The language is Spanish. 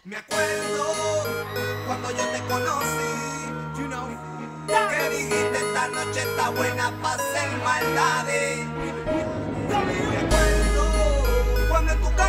Me acuerdo cuando yo te conocí, que dijiste esta noche está buena para hacer maldades. Me acuerdo cuando en tu